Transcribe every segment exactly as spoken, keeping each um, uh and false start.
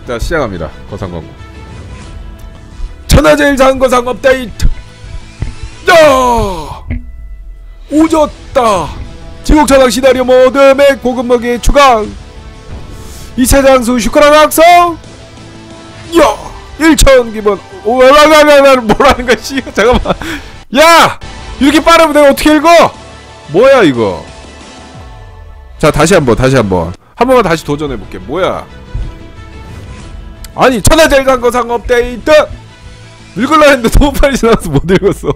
자, 시작합니다. 거상 광고. 천하제일 상거상 업데이트. 야! 오졌다. 지옥천왕 시나리오 모드 맥 고급무기 추가. 이차 장수 슈크랑 악성. 야! 일천 기본. 오라라라라 뭐라는 거야, 씨. 잠깐만. 야! 이렇게 빠르면 내가 어떻게 읽어? 뭐야 이거? 자, 다시 한번 다시 한번 한 번만 다시 도전해볼게. 뭐야? 아니, 천하제일 상거상 업데이트! 읽으려 했는데 너무 빨리 지나가서 못 읽었어.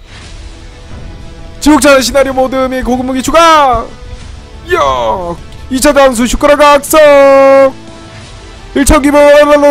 지옥천왕 시나리오 모드 및 고급무기 추가! 이야! 이차 장수 슈크랑 악성! 일천 기본.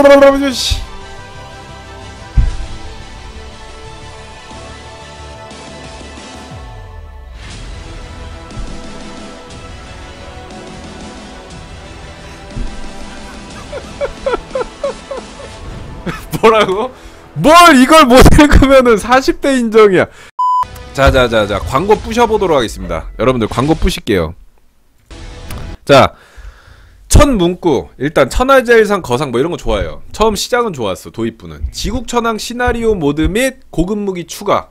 뭐라고? 뭘 이걸 못 읽으면은 사십 대 인정이야. 자자자자 광고 부셔보도록 하겠습니다. 여러분들 광고 부실게요. 자, 첫 문구 일단 천하제일상 거상 뭐 이런거 좋아요. 처음 시작은 좋았어. 도입부는 지국천왕 시나리오 모드 및 고급무기 추가.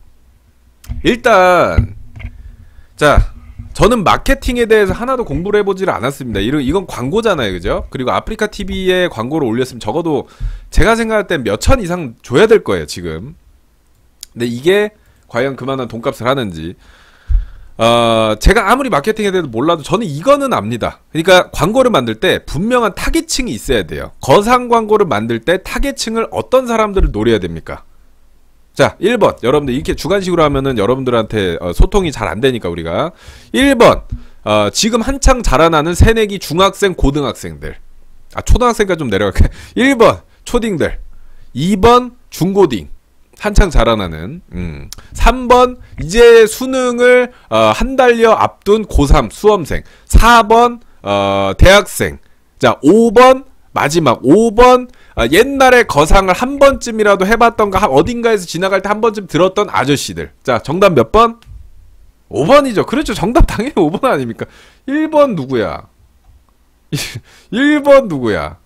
일단 자, 저는 마케팅에 대해서 하나도 공부를 해보지를 않았습니다. 이런, 이건 광고잖아요, 그죠? 그리고 아프리카티비에 광고를 올렸으면 적어도 제가 생각할 땐 몇천 이상 줘야 될 거예요, 지금. 근데 이게 과연 그만한 돈값을 하는지. 어, 제가 아무리 마케팅에 대해서 몰라도 저는 이거는 압니다. 그러니까 광고를 만들 때 분명한 타겟층이 있어야 돼요. 거상 광고를 만들 때 타겟층을 어떤 사람들을 노려야 됩니까? 자, 일 번. 여러분들 이렇게 주관식으로 하면은 여러분들한테 어, 소통이 잘 안되니까 우리가 일 번 어, 지금 한창 자라나는 새내기 중학생 고등학생들. 아, 초등학생까지 좀 내려갈게. 일 번 초딩들, 이 번 중고딩 한창 자라나는, 음. 삼 번 이제 수능을 어, 한 달여 앞둔 고삼 수험생, 사 번 어, 대학생. 자, 오 번 마지막 오 번 아, 옛날에 거상을 한 번쯤이라도 해봤던가 어딘가에서 지나갈 때 한 번쯤 들었던 아저씨들. 자, 정답 몇 번? 오 번이죠. 그렇죠. 정답 당연히 오 번 아닙니까? 일 번 누구야? 일 번 누구야?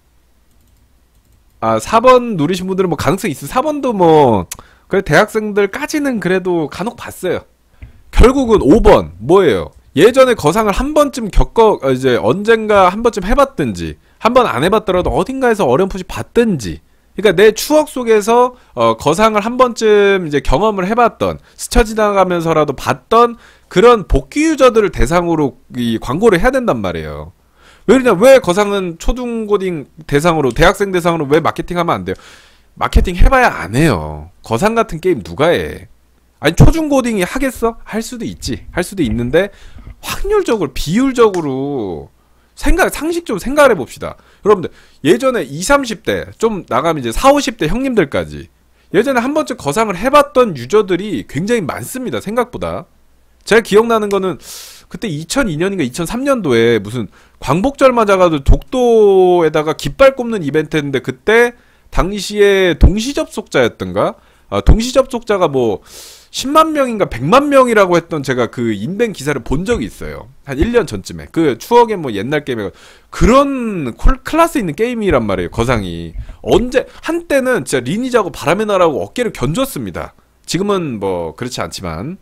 아, 사 번 누르신 분들은 뭐 가능성이 있어. 사 번도 뭐 그래 대학생들까지는 그래도 간혹 봤어요. 결국은 오 번 뭐예요? 예전에 거상을 한 번쯤 겪어, 이제 언젠가 한 번쯤 해봤든지 한 번 안 해봤더라도 어딘가에서 어렴풋이 봤든지, 그러니까 내 추억 속에서 어, 거상을 한 번쯤 이제 경험을 해봤던, 스쳐 지나가면서라도 봤던 그런 복귀 유저들을 대상으로 이 광고를 해야 된단 말이에요. 왜 그러냐? 왜 거상은 초중고딩 대상으로, 대학생 대상으로 왜 마케팅하면 안 돼요? 마케팅 해봐야 안 해요. 거상 같은 게임 누가 해? 아니, 초중고딩이 하겠어? 할 수도 있지. 할 수도 있는데 확률적으로, 비율적으로 생각, 상식적으로 생각을 해봅시다. 여러분들, 예전에 이십, 삼십 대, 좀 나가면 이제 사십, 오십 대 형님들까지 예전에 한 번쯤 거상을 해봤던 유저들이 굉장히 많습니다. 생각보다. 제가 기억나는 거는 그때 이천이 년인가 이천삼 년도에 무슨 광복절 맞아가지고 독도에다가 깃발 꼽는 이벤트 했는데, 그때 당시에 동시 접속자였던가? 아, 동시 접속자가 뭐 십만 명인가 백만 명이라고 했던 제가 그 인벤 기사를 본 적이 있어요. 한 일 년 전쯤에. 그 추억의 뭐 옛날 게임에 그런 콜, 클래스 있는 게임이란 말이에요. 거상이. 언제 한때는 진짜 리니지하고 바람의 나라하고 어깨를 견줬습니다. 지금은 뭐 그렇지 않지만,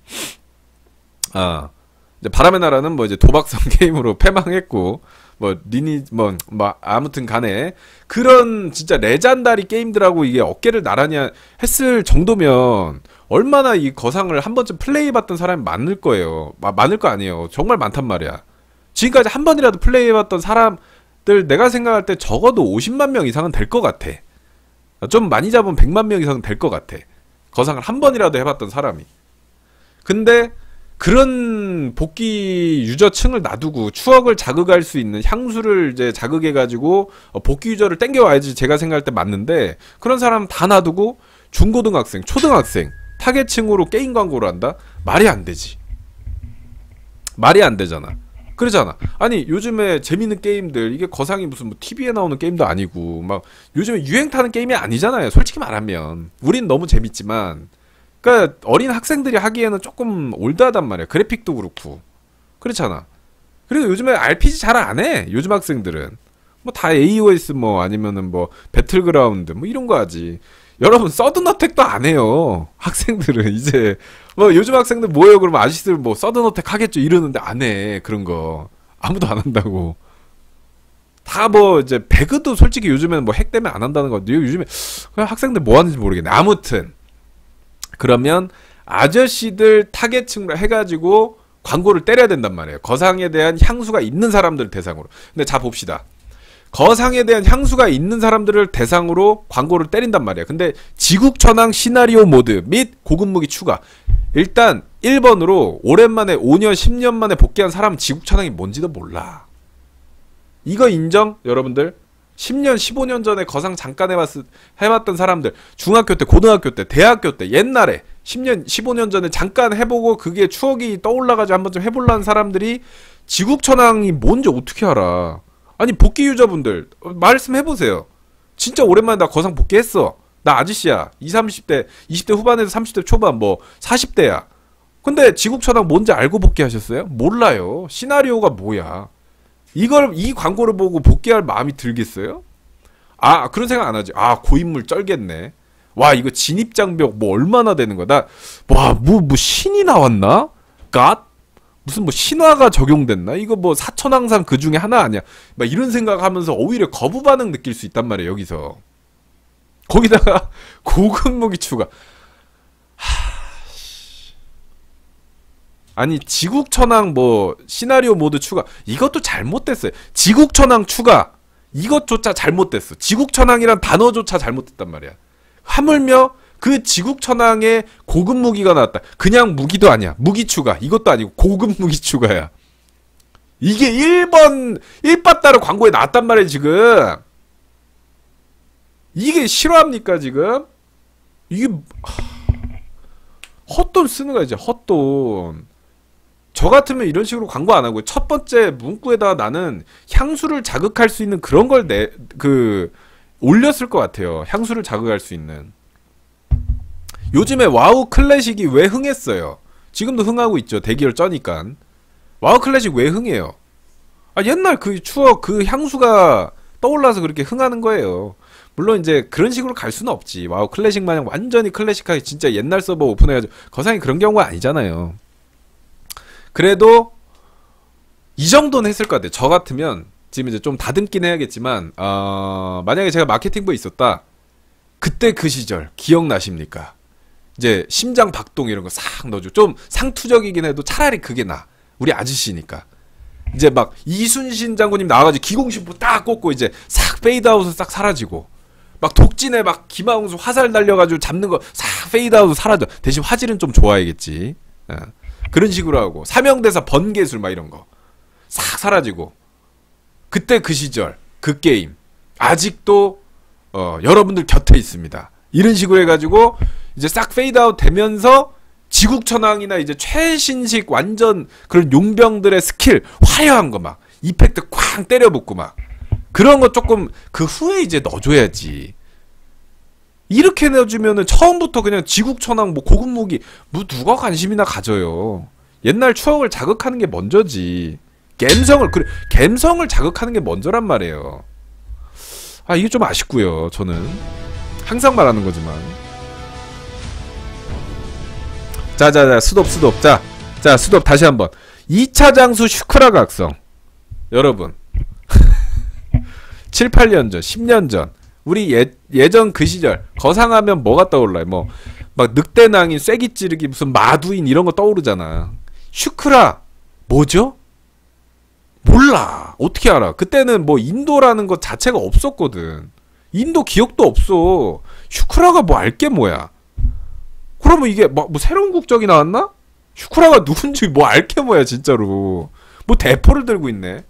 아, 이제 바람의 나라는 뭐 이제 도박성 게임으로 패망했고, 뭐 리니 뭐, 뭐 아무튼 간에 그런 진짜 레전다리 게임들하고 이게 어깨를 나란히 했을 정도면 얼마나 이 거상을 한 번쯤 플레이해봤던 사람이 많을 거예요. 마, 많을 거 아니에요. 정말 많단 말이야. 지금까지 한 번이라도 플레이해봤던 사람들 내가 생각할 때 적어도 오십만 명 이상은 될 것 같아. 좀 많이 잡으면 백만 명 이상은 될 것 같아. 거상을 한 번이라도 해봤던 사람이. 근데 그런 복귀 유저층을 놔두고 추억을 자극할 수 있는 향수를 이제 자극해가지고 복귀 유저를 땡겨와야지 제가 생각할 때 맞는데, 그런 사람 다 놔두고 중고등학생, 초등학생 타겟층으로 게임 광고를 한다? 말이 안 되지. 말이 안 되잖아. 그러잖아. 아니, 요즘에 재밌는 게임들, 이게 거상이 무슨 뭐 티비에 나오는 게임도 아니고 막 요즘에 유행 타는 게임이 아니잖아요. 솔직히 말하면. 우린 너무 재밌지만, 그러니까 어린 학생들이 하기에는 조금 올드하단 말이야. 그래픽도 그렇고. 그렇잖아. 그리고 요즘에 알피지 잘 안 해. 요즘 학생들은. 뭐 다 에이오에스 뭐 아니면은 뭐 배틀그라운드 뭐 이런 거 하지. 여러분 서든어택도 안 해요. 학생들은 이제 뭐 요즘 학생들 뭐예요? 그러면 아저씨들 뭐 서든어택 하겠죠 이러는데 안 해. 그런 거 아무도 안 한다고. 다 뭐 이제 배그도 솔직히 요즘에는 뭐 핵 때문에 안 한다는 거. 요즘에 그냥 학생들 뭐 하는지 모르겠네. 아무튼 그러면 아저씨들 타겟층으로 해가지고 광고를 때려야 된단 말이에요. 거상에 대한 향수가 있는 사람들 대상으로. 근데 자 봅시다. 거상에 대한 향수가 있는 사람들을 대상으로 광고를 때린단 말이야. 근데 지국천왕 시나리오 모드 및 고급 무기 추가. 일단 일 번으로 오랜만에 오 년 십 년 만에 복귀한 사람은 지국천왕이 뭔지도 몰라. 이거 인정? 여러분들? 십 년 십오 년 전에 거상 잠깐 해봤, 해봤던 사람들, 중학교 때 고등학교 때 대학교 때 옛날에 십 년 십오 년 전에 잠깐 해보고 그게 추억이 떠올라가지고 한 번쯤 해볼라는 사람들이 지국천왕이 뭔지 어떻게 알아. 아니 복귀 유저분들 말씀해보세요. 진짜 오랜만에 나 거상 복귀했어. 나 아저씨야. 이십, 삼십 대 이십 대 후반에서 삼십 대 초반 뭐 사십 대야. 근데 지국천왕 뭔지 알고 복귀하셨어요? 몰라요. 시나리오가 뭐야. 이걸 이 광고를 보고 복귀할 마음이 들겠어요? 아 그런 생각 안 하지. 아 고인물 쩔겠네. 와 이거 진입장벽 뭐 얼마나 되는 거야. 나 와 뭐 뭐 신이 나왔나? 갓? 무슨 뭐 신화가 적용됐나? 이거 뭐 사천왕상 그 중에 하나 아니야? 막 이런 생각하면서 오히려 거부 반응 느낄 수 있단 말이에요. 여기서 거기다가 고급 무기 추가. 하... 아니 지국천왕 뭐 시나리오 모드 추가 이것도 잘못됐어요. 지국천왕 추가 이것조차 잘못됐어. 지국천왕이란 단어조차 잘못됐단 말이야. 하물며 그 지국천왕에 고급 무기가 나왔다. 그냥 무기도 아니야. 무기 추가 이것도 아니고 고급 무기 추가야. 이게 일 번 일 바따로 광고에 나왔단 말이야 지금. 이게 실화입니까 지금? 이게 헛돈 쓰는 거야 이제 헛돈. 저 같으면 이런 식으로 광고 안 하고 첫 번째 문구에다가 나는 향수를 자극할 수 있는 그런 걸 내 그 올렸을 것 같아요. 향수를 자극할 수 있는. 요즘에 와우 클래식이 왜 흥했어요? 지금도 흥하고 있죠. 대기열 쩌니까. 와우 클래식 왜 흥해요? 아 옛날 그 추억 그 향수가 떠올라서 그렇게 흥하는 거예요. 물론 이제 그런 식으로 갈 수는 없지. 와우 클래식 마냥 완전히 클래식하게 진짜 옛날 서버 오픈해가지고 거상이 그런 경우가 아니잖아요. 그래도 이 정도는 했을 것 같아요. 저 같으면 지금 이제 좀 다듬긴 해야겠지만 어... 만약에 제가 마케팅부에 있었다. 그때 그 시절 기억나십니까? 이제 심장 박동 이런 거 싹 넣어줘. 좀 상투적이긴 해도 차라리 그게 나. 우리 아저씨니까. 이제 막 이순신 장군님 나와가지고 기공신부 딱 꽂고 이제 싹 페이드아웃으로 싹 사라지고 막 독진에 막 기마홍수 화살 날려가지고 잡는 거 싹 페이드아웃으로 사라져. 대신 화질은 좀 좋아야겠지. 어. 그런 식으로 하고 사명대사 번개술 막 이런 거 싹 사라지고 그때 그 시절 그 게임 아직도 어, 여러분들 곁에 있습니다. 이런 식으로 해가지고 이제 싹 페이드아웃 되면서 지국천왕이나 이제 최신식 완전 그런 용병들의 스킬 화려한 거 막 이펙트 쾅 때려붙고 막 그런 거 조금 그 후에 이제 넣어줘야지. 이렇게 넣어주면은 처음부터 그냥 지국천왕 뭐 고급 무기 뭐 누가 관심이나 가져요. 옛날 추억을 자극하는 게 먼저지. 갬성을 그래 갬성을 자극하는 게 먼저란 말이에요. 아 이게 좀 아쉽고요. 저는 항상 말하는 거지만. 자자자 스톱 스톱 자, 자 스톱 다시 한번. 이 차 장수 슈크라 각성. 여러분 칠, 팔 년 전, 십 년 전 우리 예, 예전 그 시절 거상하면 뭐가 떠올라요? 뭐 막 늑대낭인, 쐐기 찌르기, 무슨 마두인 이런 거 떠오르잖아. 슈크라 뭐죠? 몰라. 어떻게 알아? 그때는 뭐 인도라는 것 자체가 없었거든. 인도 기억도 없어. 슈크라가 뭐 알게 뭐야? 그러면 이게 뭐, 뭐 새로운 국적이 나왔나? 슈크라가 누군지 뭐 알게 뭐야 진짜로. 뭐 대포를 들고 있네.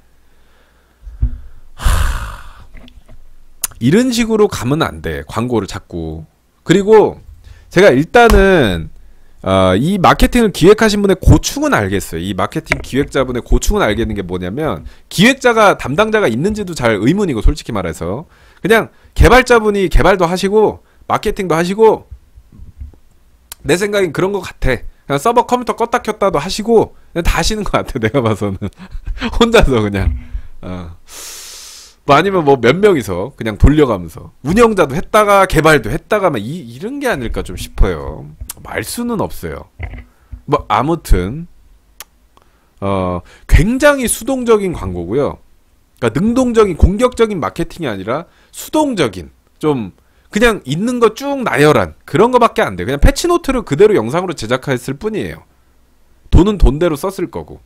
하... 이런 식으로 가면 안 돼. 광고를 자꾸. 그리고 제가 일단은 어, 이 마케팅을 기획하신 분의 고충은 알겠어요. 이 마케팅 기획자분의 고충은 알겠는 게 뭐냐면 기획자가 담당자가 있는지도 잘 의문이고 솔직히 말해서 그냥 개발자분이 개발도 하시고 마케팅도 하시고 내 생각엔 그런 것 같아. 그냥 서버 컴퓨터 껐다 켰다도 하시고 그냥 다 하시는 것 같아. 내가 봐서는 혼자서 그냥 어. 뭐 아니면 뭐 몇 명이서 그냥 돌려가면서 운영자도 했다가 개발도 했다가 막 이, 이런 게 아닐까 좀 싶어요. 말 수는 없어요. 뭐 아무튼 어 굉장히 수동적인 광고고요. 그러니까 능동적인 공격적인 마케팅이 아니라 수동적인 좀 그냥 있는 거 쭉 나열한 그런 거밖에 안 돼. 그냥 패치노트를 그대로 영상으로 제작했을 뿐이에요. 돈은 돈대로 썼을 거고.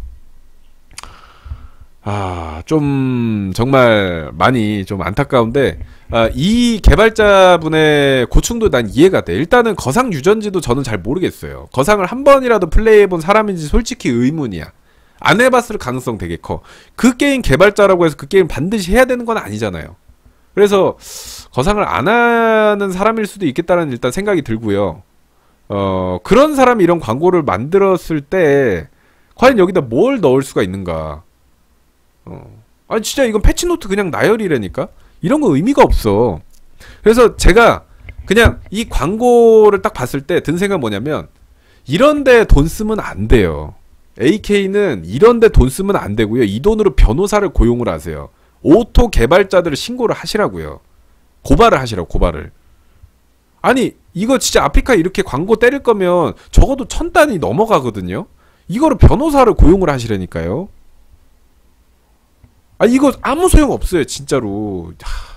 아, 좀 정말 많이 좀 안타까운데 아, 이 개발자분의 고충도 난 이해가 돼. 일단은 거상 유전지도 저는 잘 모르겠어요. 거상을 한 번이라도 플레이해본 사람인지 솔직히 의문이야. 안 해봤을 가능성 되게 커. 그 게임 개발자라고 해서 그 게임 반드시 해야 되는 건 아니잖아요. 그래서 거상을 안 하는 사람일 수도 있겠다는 일단 생각이 들고요. 어, 그런 사람이 이런 광고를 만들었을 때 과연 여기다 뭘 넣을 수가 있는가. 어. 아니 진짜 이건 패치노트 그냥 나열이라니까? 이런 거 의미가 없어. 그래서 제가 그냥 이 광고를 딱 봤을 때 든 생각 뭐냐면 이런데 돈 쓰면 안 돼요. 에이케이는 이런데 돈 쓰면 안 되고요. 이 돈으로 변호사를 고용을 하세요. 오토 개발자들을 신고를 하시라고요. 고발을 하시라고, 고발을. 아니 이거 진짜 아프리카 이렇게 광고 때릴 거면 적어도 천 단위 넘어가거든요. 이거를 변호사를 고용을 하시라니까요. 아 이거 아무 소용 없어요 진짜로.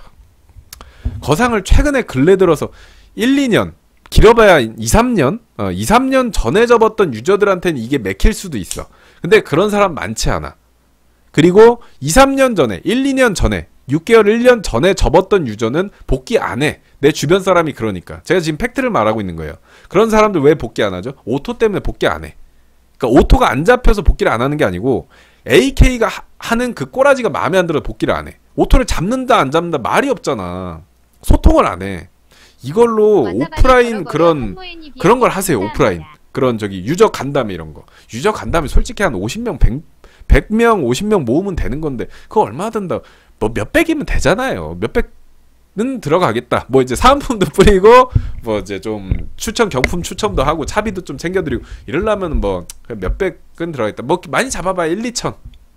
하... 거상을 최근에 근래 들어서 일, 이 년 길어봐야 이, 삼 년 어, 이, 삼 년 전에 접었던 유저들한테는 이게 맥힐 수도 있어. 근데 그런 사람 많지 않아. 그리고 이, 삼 년 전에 일, 이 년 전에 육 개월, 일 년 전에 접었던 유저는 복귀 안 해. 내 주변 사람이 그러니까. 제가 지금 팩트를 말하고 있는 거예요. 그런 사람들 왜 복귀 안 하죠? 오토 때문에 복귀 안 해. 그러니까 오토가 안 잡혀서 복귀를 안 하는 게 아니고 에이케이가 하, 하는 그 꼬라지가 마음에 안 들어 복귀를 안 해. 오토를 잡는다 안 잡는다 말이 없잖아. 소통을 안 해. 이걸로 오프라인 그런 그런 걸 하세요. 오프라인 그런 저기 유저 간담회 이런 거. 유저 간담회 솔직히 한 오십 명, 백, 백 명, 오십 명 모으면 되는 건데 그거 얼마 든다. 뭐 몇백이면 되잖아요. 몇백은 들어가겠다. 뭐 이제 사은품도 뿌리고 뭐 이제 좀 추천 경품 추첨도 하고 차비도 좀 챙겨드리고 이러려면 뭐 몇백은 들어가겠다. 뭐 많이 잡아봐야 일, 이천.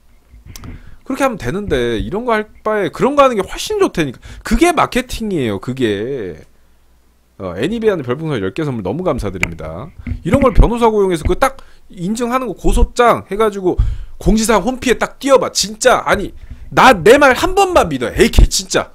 그렇게 하면 되는데 이런 거 할 바에 그런 거 하는 게 훨씬 좋다니까. 그게 마케팅이에요. 그게. 어, 애니비아는 별풍선 열 개 선물 너무 감사드립니다. 이런 걸 변호사 고용해서 그 딱 인증하는 거 고소장 해가지고 공지사항 홈피에 딱 띄워봐. 진짜 아니 나 내 말 한 번만 믿어. 에이케이 진짜.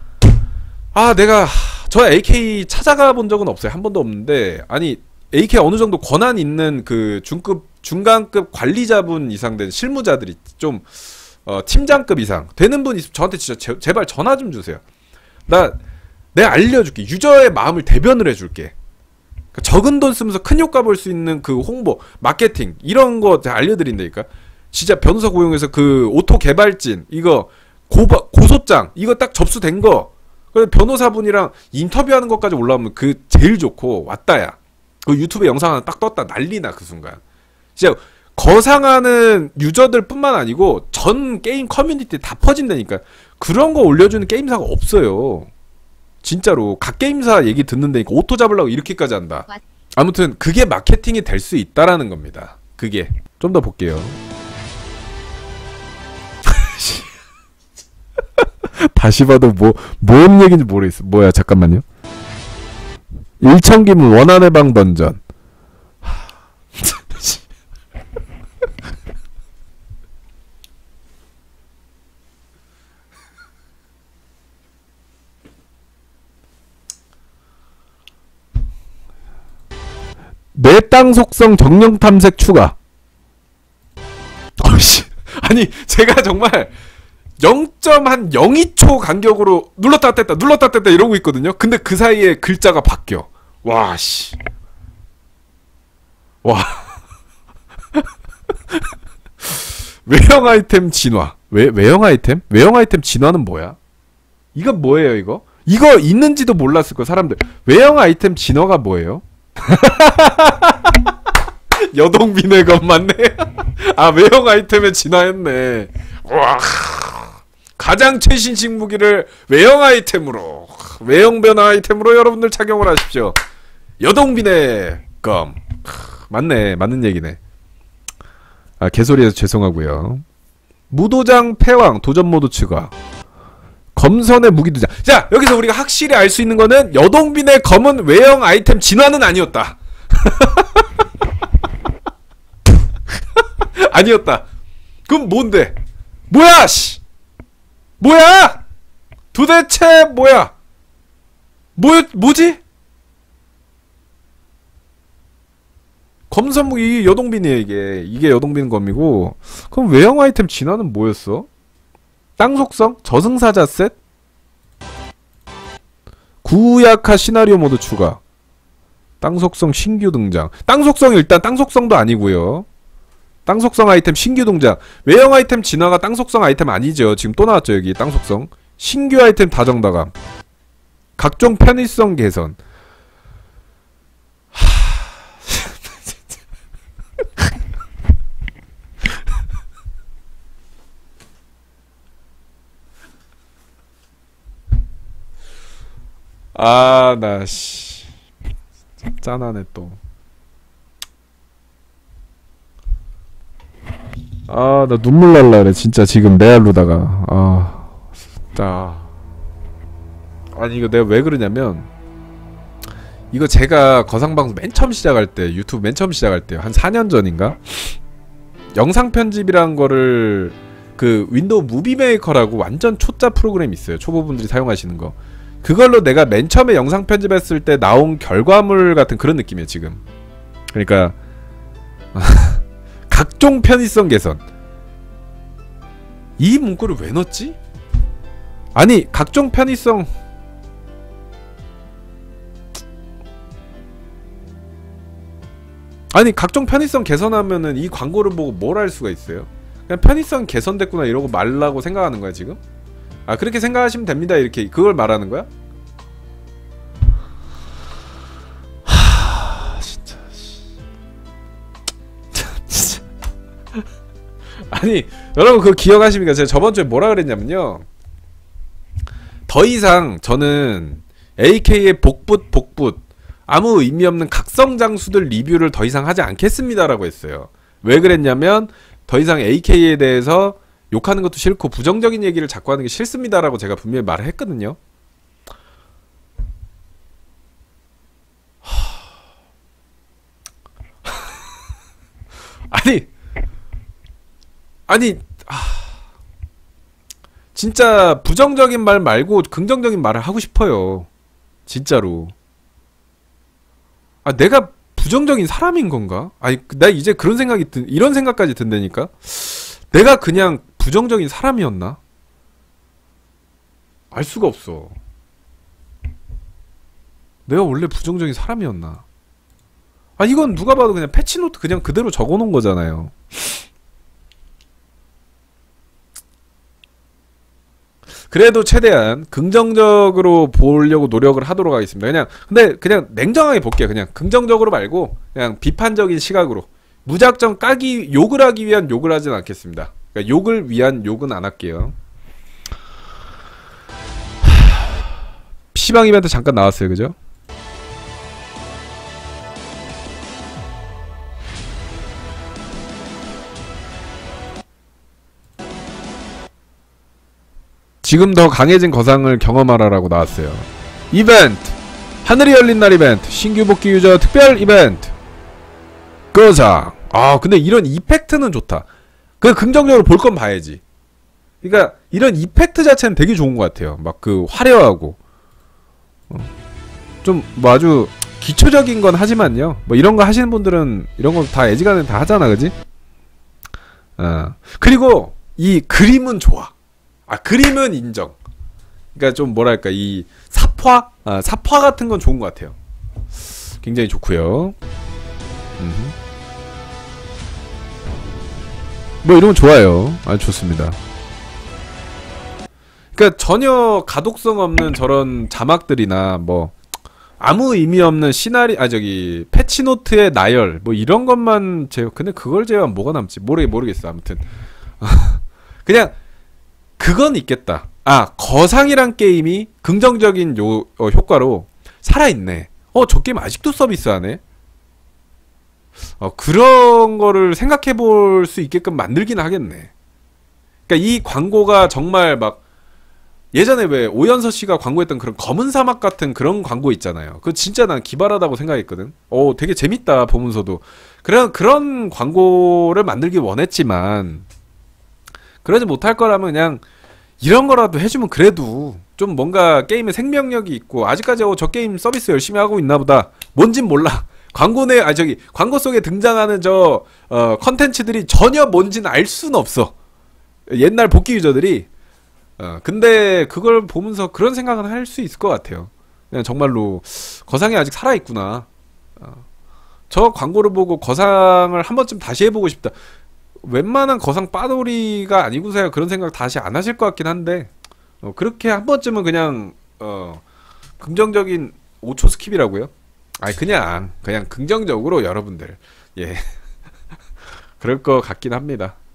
아 내가 저 에이케이 찾아가 본 적은 없어요. 한 번도 없는데 아니 에이케이 어느 정도 권한 있는 그 중급 중간급 관리자분 이상 된 실무자들이 좀 어, 팀장급 이상 되는 분 있으면 저한테 진짜 제, 제발 전화 좀 주세요. 나 내가 알려줄게. 유저의 마음을 대변을 해줄게. 그러니까 적은 돈 쓰면서 큰 효과 볼 수 있는 그 홍보, 마케팅 이런 거 알려드린다니까. 진짜 변호사 고용해서 그 오토 개발진 이거 고바, 고소장 이거 딱 접수된 거. 그래서 변호사분이랑 인터뷰하는 것까지 올라오면 그 제일 좋고 왔다야. 그 유튜브 영상 하나 딱 떴다 난리나 그 순간. 진짜 거상하는 유저들뿐만 아니고 전 게임 커뮤니티 다 퍼진다니까. 그런 거 올려주는 게임사가 없어요. 진짜로 각 게임사 얘기 듣는다니까 오토 잡으려고 이렇게까지 한다. 아무튼 그게 마케팅이 될 수 있다라는 겁니다. 그게 좀 더 볼게요. 다시 봐도 뭐 뭔 얘기인지 모르겠어. 뭐야 잠깐만요. 일천기문 원한의 방 던전. 내 땅 속성 정령 탐색 추가. 어씨. 아니 제가 정말 영 점 영이 초 간격으로 눌렀다 뗐다 눌렀다 뗐다 이러고 있거든요. 근데 그 사이에 글자가 바뀌어. 와 씨. 와. 외형 아이템 진화. 왜 외형 아이템? 외형 아이템 진화는 뭐야? 이건 뭐예요, 이거? 이거 있는지도 몰랐을 거 사람들. 외형 아이템 진화가 뭐예요? 여동비네 건 맞네. 아 외형 아이템에 진화했네. 와 가장 최신식 무기를 외형 아이템으로 외형 변화 아이템으로 여러분들 착용을 하십시오. 여동비네 검. 맞네 맞는 얘기네. 아 개소리해서 죄송하고요. 무도장 패왕 도전 모드 추가. 검선의 무기두장. 자, 여기서 우리가 확실히 알 수 있는 거는 여동빈의 검은 외형 아이템 진화는 아니었다. 아니었다. 그럼 뭔데? 뭐야, 씨! 뭐야! 도대체 뭐야? 뭐, 뭐지? 검선무기, 이게 여동빈이에요, 이게. 이게 여동빈 검이고. 그럼 외형 아이템 진화는 뭐였어? 땅속성? 저승사자 셋? 구약화 시나리오 모드 추가. 땅속성 신규 등장. 땅속성 일단 땅속성도 아니고요. 땅속성 아이템 신규 등장. 외형 아이템 진화가 땅속성 아이템 아니죠. 지금 또 나왔죠, 여기 땅속성. 신규 아이템 다정다감. 각종 편의성 개선. 아, 나, 씨. 짠하네, 또. 아, 나 눈물 날라 그래, 진짜 지금 레알로다가. 아, 나. 아니, 이거 내가 왜 그러냐면, 이거 제가 거상방송 맨 처음 시작할 때, 유튜브 맨 처음 시작할 때, 한 사 년 전인가? 영상 편집이란 거를, 그, 윈도우 무비 메이커라고 완전 초짜 프로그램이 있어요. 초보분들이 사용하시는 거. 그걸로 내가 맨 처음에 영상 편집했을 때 나온 결과물 같은 그런 느낌이에요, 지금. 그러니까 각종 편의성 개선. 이 문구를 왜 넣었지? 아니, 각종 편의성. 아니, 각종 편의성 개선하면은 이 광고를 보고 뭘 할 수가 있어요? 그냥 편의성 개선됐구나 이러고 말라고 생각하는 거야, 지금? 아, 그렇게 생각하시면 됩니다. 이렇게 그걸 말하는 거야? 하... 진짜... 진짜... 아니, 여러분 그거 기억하십니까? 제가 저번주에 뭐라 그랬냐면요, 더 이상 저는 에이케이의 복붙 복붙 아무 의미 없는 각성장수들 리뷰를 더 이상 하지 않겠습니다라고 했어요. 왜 그랬냐면, 더 이상 에이케이에 대해서 욕하는 것도 싫고 부정적인 얘기를 자꾸 하는 게 싫습니다라고 제가 분명히 말을 했거든요. 아니 아니 아... 진짜 부정적인 말 말고 긍정적인 말을 하고 싶어요. 진짜로. 아, 내가 부정적인 사람인 건가? 아니, 나 이제 그런 생각이 든, 이런 생각까지 든다니까? 내가 그냥 부정적인 사람이었나? 알 수가 없어. 내가 원래 부정적인 사람이었나? 아, 이건 누가 봐도 그냥 패치노트 그냥 그대로 적어놓은 거잖아요. 그래도 최대한 긍정적으로 보려고 노력을 하도록 하겠습니다. 그냥, 근데 그냥 냉정하게 볼게요. 그냥 긍정적으로 말고 그냥 비판적인 시각으로. 무작정 까기, 욕을 하기 위한 욕을 하진 않겠습니다. 그러니까 욕을 위한 욕은 안 할게요. 피시방 이벤트 잠깐 나왔어요, 그죠? 지금 더 강해진 거상을 경험하라라고 나왔어요. 이벤트! 하늘이 열린 날 이벤트! 신규 복귀 유저 특별 이벤트! 거상! 아, 근데 이런 이펙트는 좋다. 그 긍정적으로 볼 건 봐야지. 그러니까 이런 이펙트 자체는 되게 좋은 것 같아요. 막 그 화려하고 어. 좀 뭐 아주 기초적인 건 하지만요, 뭐 이런 거 하시는 분들은 이런 거 다 애지간히 다 하잖아, 그지? 어. 그리고 이 그림은 좋아. 아, 그림은 인정. 그러니까 좀 뭐랄까, 이 삽화? 아, 삽화 같은 건 좋은 것 같아요. 굉장히 좋고요. 음흠. 뭐 이런 건 좋아요. 아주 좋습니다. 그러니까 전혀 가독성 없는 저런 자막들이나 뭐 아무 의미 없는 시나리 아 저기 패치노트의 나열 뭐 이런 것만 제외. 근데 그걸 제외하면 뭐가 남지? 모르겠 모르겠어. 아무튼 그냥 그건 있겠다. 아, 거상이란 게임이 긍정적인 요 어, 효과로 살아있네. 어, 저 게임 아직도 서비스하네. 어, 그런 거를 생각해 볼 수 있게끔 만들긴 하겠네. 그러니까 이 광고가 정말 막 예전에 왜 오연서 씨가 광고했던 그런 검은 사막 같은 그런 광고 있잖아요. 그거 진짜 난 기발하다고 생각했거든. 오, 되게 재밌다 보면서도. 그런 그런 광고를 만들기 원했지만 그러지 못할 거라면 그냥 이런 거라도 해주면 그래도 좀 뭔가 게임에 생명력이 있고 아직까지 어, 저 게임 서비스 열심히 하고 있나 보다. 뭔진 몰라. 광고 내, 아 저기 광고 속에 등장하는 저 어, 컨텐츠들이 전혀 뭔지는 알 수는 없어. 옛날 복귀 유저들이. 어, 근데 그걸 보면서 그런 생각은 할 수 있을 것 같아요. 그냥 정말로 거상이 아직 살아있구나. 어, 저 광고를 보고 거상을 한 번쯤 다시 해보고 싶다. 웬만한 거상 빠돌이가 아니고서야 그런 생각 다시 안 하실 것 같긴 한데 어, 그렇게 한 번쯤은 그냥 어, 긍정적인 오 초 스킵이라고요? 아니 그냥 그냥 긍정적으로 여러분들 예 그럴 것 같긴 합니다.